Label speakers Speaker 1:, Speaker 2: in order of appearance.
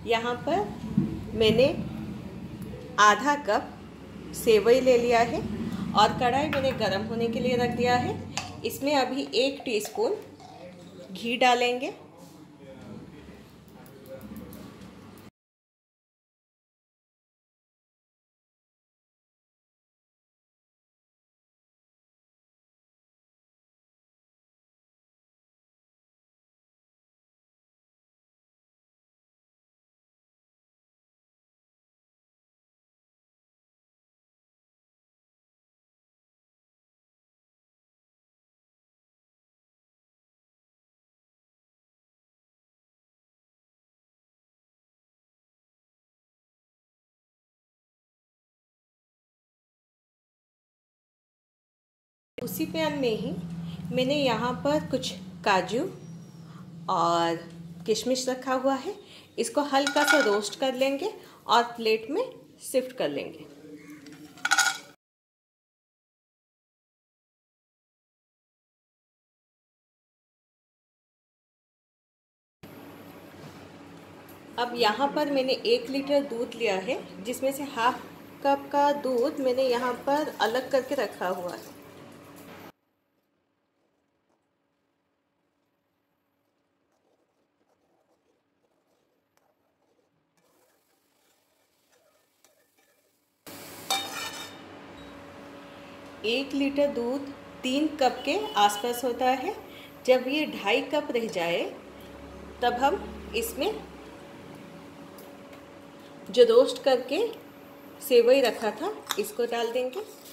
Speaker 1: यहाँ पर मैंने आधा कप सेवई ले लिया है और कढ़ाई मैंने गरम होने के लिए रख दिया है। इसमें अभी 1 टीस्पून घी डालेंगे। उसी पैन में ही मैंने यहाँ पर कुछ काजू और किशमिश रखा हुआ है। इसको हल्का सा रोस्ट कर लेंगे और प्लेट में शिफ्ट कर लेंगे। अब यहाँ पर मैंने 1 लीटर दूध लिया है, जिसमें से हाफ कप का दूध मैंने यहाँ पर अलग करके रखा हुआ है। एक लीटर दूध 3 कप के आसपास होता है। जब ये 2.5 कप रह जाए तब हम इसमें जो रोस्ट करके सेवई रखा था इसको डाल देंगे।